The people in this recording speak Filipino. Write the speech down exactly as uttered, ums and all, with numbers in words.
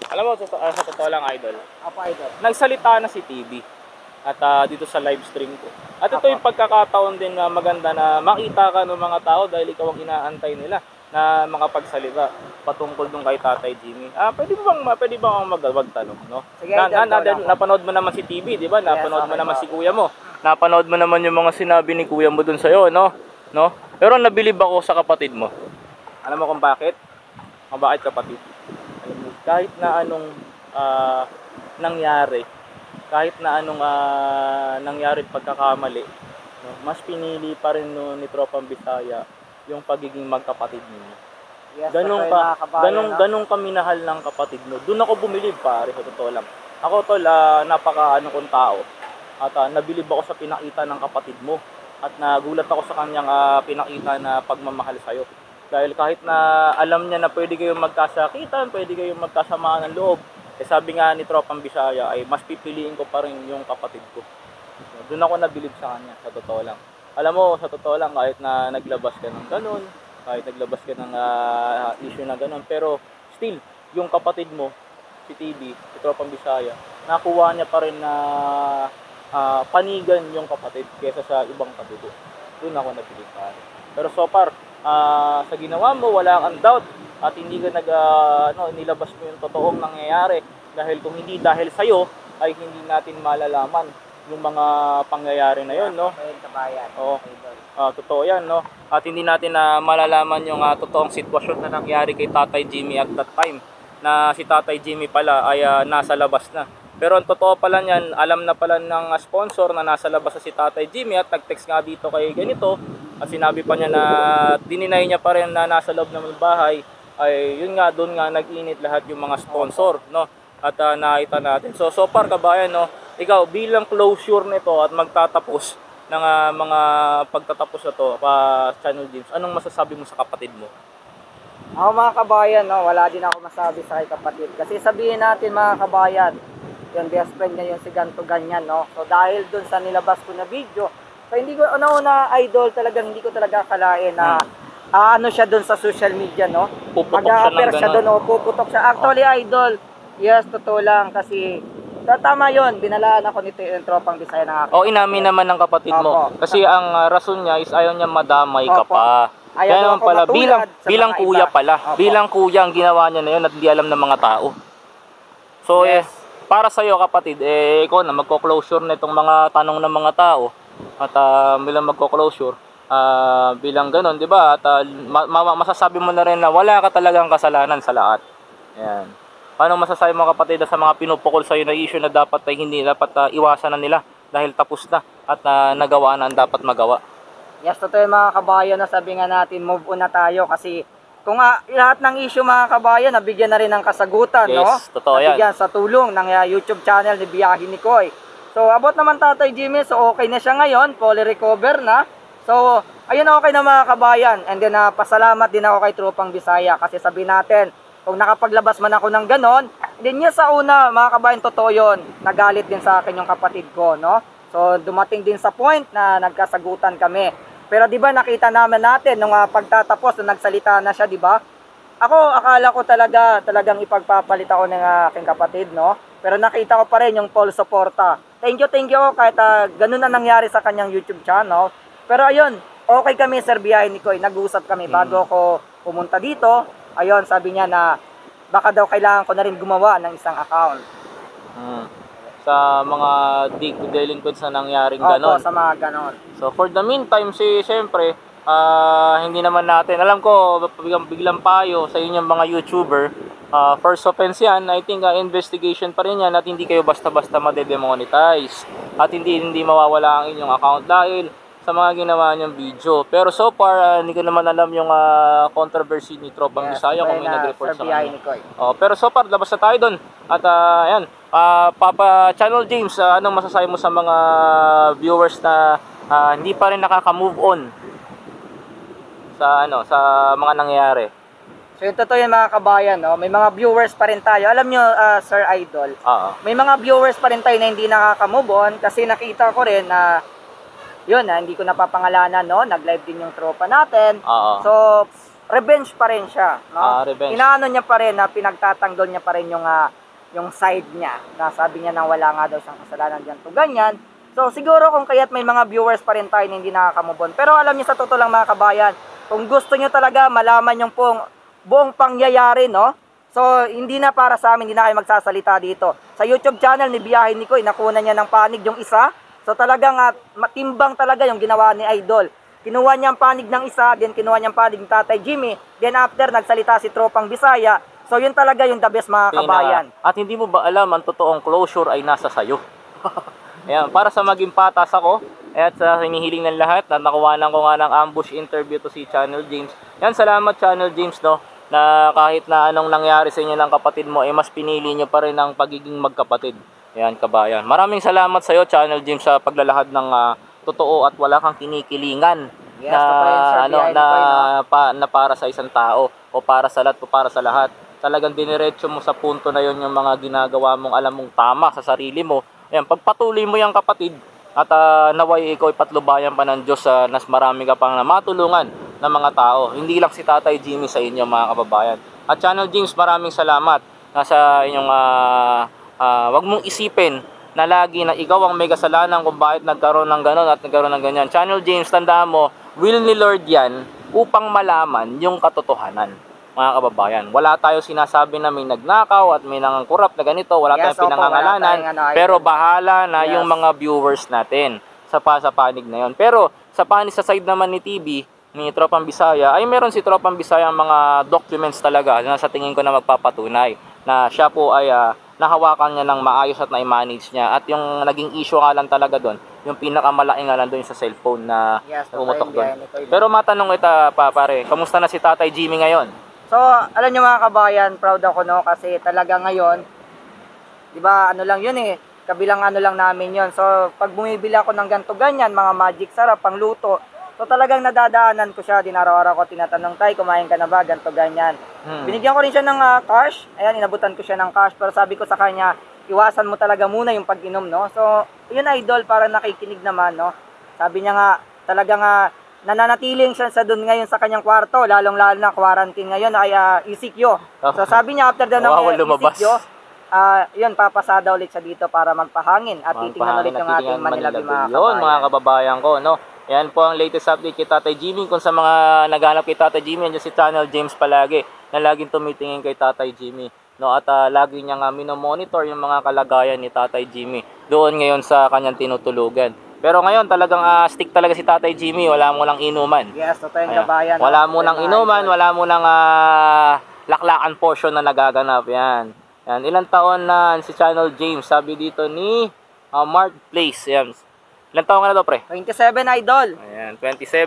Alam mo, sa, uh, sa totoo lang, Idol. Apo, Idol. Nagsalita na si T V. At uh, dito sa live stream ko. At ito Apo. yung pagkakataon din na maganda na makita ka ng mga tao dahil ikaw ang inaantay nila na makapagsalita patungkol dun kay Tatay Jimmy. Ah, pwede ba bang pwede ba akong magtanong, no? Sige, na, na, na, Idol, napanood mo naman si T V, di ba? Napanood Yes, mo okay naman po. si kuya mo. Napanood mo naman yung mga sinabi ni kuya mo dun sa'yo, no? No? Pero nabilib ako sa kapatid mo. Alam mo kung bakit? Kung bakit, kapatid? Alam mo, kahit na anong ah, nangyari, kahit na anong uh, nangyari pagkakamali, no, mas pinili pa rin no, ni Tropang Bisaya yung pagiging magkapatid ninyo. Yes, Ganun totoo, ka, mga kabayan, ganun, no? ganun ka minahal ng kapatid mo. Doon ako bumilib, pare, sa totoo lang. Ako tol, uh, napaka ano kong tao. At uh, nabilib ako sa pinakita ng kapatid mo. At nagulat ako sa kanyang uh, pinakita na pagmamahal sa'yo. Dahil kahit na alam niya na pwede kayong magkasakitan, pwede kayong magkasamaan ng loob, eh sabi nga ni Tropang Bisaya ay mas pipiliin ko pa rin yung kapatid ko. Doon ako nabilib sa kanya, sa totoo lang. Alam mo, sa totoo lang, kahit na naglabas ka ng ganun, kahit naglabas ka ng uh, issue na ganun, pero still, yung kapatid mo, si T V, si Tropang Bisaya, nakuha niya pa rin na uh, panigan yung kapatid kesa sa ibang kadugo. Doon ako nabilib pa rin. Pero so far, uh, sa ginawa mo, wala kang doubt, at hindi ka nag, uh, ano, nilabas mo yung totoong nangyayari. Dahil kung hindi dahil sa'yo, ay hindi natin malalaman yung mga pangyayari na yun, no? Oo, uh, totoo yan, no? At hindi natin na uh, malalaman yung uh, totoong sitwasyon na nangyari kay Tatay Jimmy at that time. Na si Tatay Jimmy pala ay uh, nasa labas na. Pero ang totoo pala niyan, alam na pala ng uh, sponsor na nasa labas na si Tatay Jimmy at nag-text nga dito kay ganito. At sinabi pa niya na dininay niya pa rin na nasa loob ng bahay. Ay yun nga, doon nga nag-init lahat yung mga sponsor, no? At uh, nakita natin. So, so far kabayan, no? Ikaw, bilang closure nito at magtatapos ng uh, mga pagtatapos na to pa Channel James, anong masasabi mo sa kapatid mo? Ako mga kabayan, no, wala din ako masabi sa kay kapatid. Kasi sabihin natin mga kabayan, yung best friend niya yung si ganto ganyan, no? So dahil dun sa nilabas ko na video, so hindi ko, una-una, Idol, talagang hindi ko talaga akalain na hmm. Uh, ano siya doon sa social media, no? Mag-a-appear siya doon, o puputok siya. Actually, oh. Idol, yes, totoo lang kasi tama yun, binalaan ako nito yung Tropang Bisaya ng akin. O, oh, inamin naman ng kapatid Opo. mo. Kasi ang uh, rason niya is ayaw niya madamay Opo. ka pa. Ayaw Kaya naman pala, bilang, bilang kuya iba. pala. Opo. Bilang kuya ang ginawa niya na yun at di alam ng mga tao. So, yes. eh, para sa'yo kapatid, eh, ikaw na magko-closure na itong mga tanong ng mga tao. At uh, bilang magko-closure, Uh, bilang ganun, di ba? At uh, ma ma masasabi mo na rin na wala ka talagang kasalanan sa lahat. Ayan. Paano masasabi mo kapatid sa mga pinupukol sa iyo na issue na dapat ay hindi dapat uh, iwasan na nila dahil tapos na at uh, nagawa na ang dapat magawa? Yes, totoo yung mga kabayan na sabi nga natin, move on na tayo kasi kung uh, lahat ng issue mga kabayan nabigyan na rin ng kasagutan, yes, no? Totoo yan. Nabigyan sa tulong ng uh, YouTube channel ni Biyahe ni Koy. So, abot naman Tatay Jimmy, so okay na siya ngayon, fully recover na. So, ayun, okay na mga kabayan. And then, uh, pasalamat din ako kay Tropang Bisaya kasi sabi natin, kung nakapaglabas man ako ng ganon, din niya sa una, mga kabayan, totoo yun, nagalit din sa akin yung kapatid ko, no? So, dumating din sa point na nagkasagutan kami. Pero di ba nakita naman natin nung uh, pagtatapos, nung nagsalita na siya, di ba? Ako, akala ko talaga, talagang ipagpapalit ako ng uh, aking kapatid, no? Pero nakita ko pa rin yung full suporta. Thank you, thank you, kahit uh, ganun na nangyari sa kanyang YouTube channel. Pero ayun, okay kami, Sir Biyahe ni Koy. Nag-uusap kami bago ako pumunta dito. Ayun, sabi niya na baka daw kailangan ko na rin gumawa ng isang account. Hmm. Sa mga delinquents na nangyaring Opo, ganon. sa mga ganon. So for the meantime, si syempre, uh, hindi naman natin, alam ko, biglang, biglang payo sa inyong mga YouTuber, uh, first offense yan, I think uh, investigation pa rin yan at hindi kayo basta-basta madedemonetize. At hindi, hindi mawawala ang inyong account dahil sa mga ginawa niyang video. Pero so far, uh, hindi ko naman alam yung uh, controversy ni Tropang yes, Bisaya kung may nag-report sa kanya. Oh, pero so far, labas na tayo doon. At uh, ayan, uh, Papa Channel James, uh, anong masasabi mo sa mga viewers na uh, hindi pa rin nakaka-move on sa ano sa mga nangyayari? So yung totoo yan mga kabayan, no? May mga viewers pa rin tayo. Alam nyo, uh, Sir Idol, uh-huh. may mga viewers pa rin tayo na hindi nakaka-move on kasi nakita ko rin na yun, ha, hindi ko napapangalanan, no? Nag-live din yung tropa natin. Uh-huh. So, revenge pa rin siya, no? Ah, revenge. Inaano niya pa rin na pinagtatanggol niya pa rin yung ah, yung side niya. Na sabi niya na wala nga daw siyang kasalanan diyan to ganyan. So siguro kung kaya't may mga viewers pa rin tayo na hindi nakakamubon. Pero alam niyo sa totoo lang mga kabayan, kung gusto niyo talaga malaman yung pong buong pangyayari, no? So hindi na para sa amin, hindi na kayo magsasalita dito. Sa YouTube channel ni Biyahe ni Koy, nakuha niya ng panig yung isa. So talagang uh, matimbang talaga yung ginawa ni Idol. Kinuha niya ang panig ng isa, then kinuha niya ang panig ng Tatay Jimmy. Then after, nagsalita si Tropang Bisaya. So yun talaga yung the best mga kabayan. At hindi mo ba alam, ang totoong closure ay nasa sayo. Ayan, para sa maging patas ako, at sa hinihiling ng lahat, na nakuha ko nga ng ambush interview to si Channel James. Yan, salamat Channel James, no, na kahit na anong nangyari sa inyo ng kapatid mo, eh mas pinili nyo pa rin ang pagiging magkapatid. Ayan, kabayan. Maraming salamat sa iyo, Channel James, sa paglalahad ng uh, totoo at wala kang kinikilingan. Yes, na totoo yun, sir. ano Biyahe ni na Koy, no? pa, na para sa isang tao o para sa lahat o para sa lahat. Talagang diniretso mo sa punto na yon yung mga ginagawa mong alam mong tama sa sarili mo. Ayan, pagpatuloy mo yung kapatid at uh, naway ikaw ipatlubayan pa ng Diyos uh, nas marami ka pang matulungan ng mga tao. Hindi lang si Tatay Jimmy sa inyo mga kababayan. At Channel James, maraming salamat na sa inyong uh, uh, wag mong isipin na lagi na ikaw ang may kasalanan kung bakit nagkaroon ng ganon at nagkaroon ng ganyan. Channel James, tandaan mo, will ni Lord yan upang malaman yung katotohanan, mga kababayan. Wala tayo sinasabi na may nagnakaw at may nangangkurap na ganito, wala Yes, tayong opo, pinangangalanan, wala tayong ano, pero idol. bahala na Yes. yung mga viewers natin sa pa sa panig na yon. Pero sa panig sa side naman ni T V, ni Tropang Bisaya, ay meron si Tropang Bisaya ang mga documents talaga na sa tingin ko na magpapatunay na siya po ay uh, nahawakan niya ng maayos at na-manage niya. At yung naging issue nga lang talaga doon, yung pinakamalaki nga lang doon sa cellphone na Yes, pumutok totoo doon. yun, Biyahe ni Koy, no? Pero matanong kita pa pare, kamusta na si Tatay Jimmy ngayon? So, alam niyo mga kabayan, proud ako, no, kasi talaga ngayon, 'di ba, ano lang 'yun eh, kabilang ano lang namin 'yon. So, pag bumibili ako ng ganto ganyan, mga magic sarap pangluto, so talagang nadadaanan ko siya, dinaraw-araw ko tinatanong, "Tay, kumain ka na ba?" ganto ganyan. Hmm. Binigyan ko rin siya ng uh, cash. Ayan, inabutan ko siya ng cash, pero sabi ko sa kanya, iwasan mo talaga muna yung pag-inom, no? So, yun Idol, para nakikinig naman, no? Sabi niya nga, talagang uh, nananatiling siya sa doon ngayon sa kanyang kwarto, lalong-lalo na quarantine ngayon ay uh, E C Q. So sabi niya after the ng Wow, uh, lumabas. E C Q, uh, yun, papasada ulit siya dito para magpahangin at titingnan ulit yung ating Manila Bay, mga Yun, kabayan. mga kababayan ko, no? Yan po ang latest update kay Tatay Jimmy. Kung sa mga naghanap kay Tatay Jimmy, andyan si Channel James palagi na laging tumitingin kay Tatay Jimmy. No, at uh, lagi niya nga minomonitor yung mga kalagayan ni Tatay Jimmy doon ngayon sa kanyang tinutulugan. Pero ngayon talagang uh, stick talaga si Tatay Jimmy, wala mo lang inuman. Yes, totoo yung Ayan. kabayan. Wala no? mo nang Totoo yung inuman, Idol. wala mo nang uh, laklakan portion na nagaganap. Yan. Yan. Ilang taon na si Channel James, sabi dito ni uh, Mark Place. Yan. Ilang taon ka na to, pre? twenty-seven Idol. Ayan, twenty-seven.